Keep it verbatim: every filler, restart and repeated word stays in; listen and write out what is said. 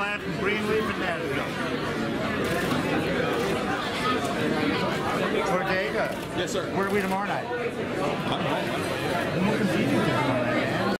plant from Greenleaf in Nashville. Ortega. Yes, sir. Where are we tomorrow night? I'm home.